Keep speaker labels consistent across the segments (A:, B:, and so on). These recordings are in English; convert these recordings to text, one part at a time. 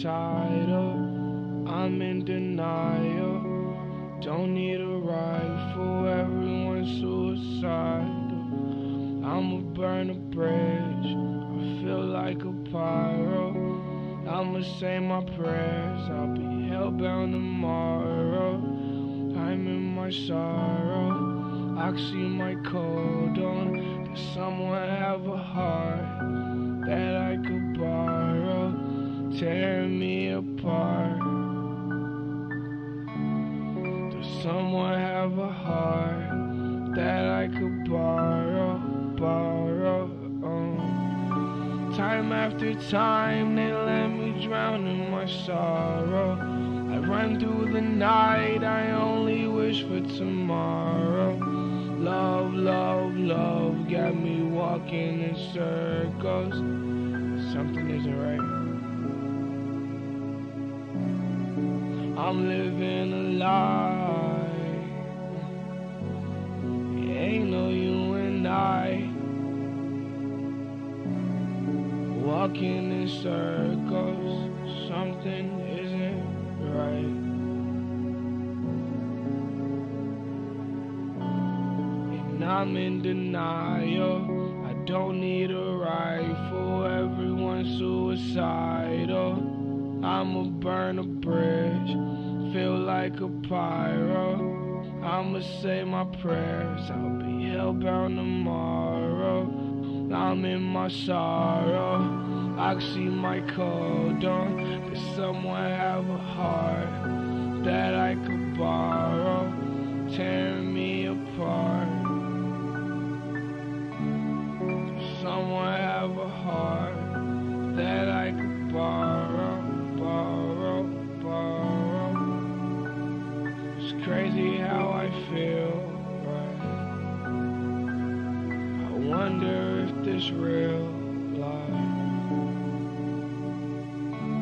A: suicidal. I'm in denial. Don't need a rifle, everyone's suicidal. I'ma burn a bridge, I feel like a pyro. I'ma say my prayers, I'll be hellbound tomorrow. I'm in my sorrow, oxycodone. Does someone have a heart that I could borrow? Tear me apart. Does someone have a heart that I could borrow? Time after time they let me drown in my sorrow. I run through the night, I only wish for tomorrow. Love, love, love got me walking in circles. Something isn't right. I'm living a lie. It ain't no you and I. Walking in circles, something isn't right. And I'm in denial, I don't need a rifle, everyone's suicidal. I'ma burn a bridge, feel like a pyro. I'ma say my prayers, I'll be hellbound tomorrow. I'm in my sorrow, oxycodone. Does someone have a heart that I could borrow? Tear me apart. Does someone have a heart that I could borrow? It's crazy how I feel, right? I wonder if this real life.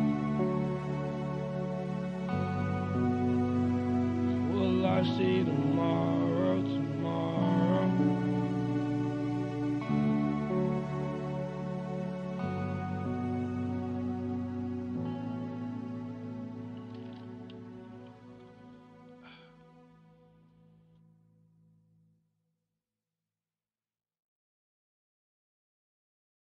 A: Will I see the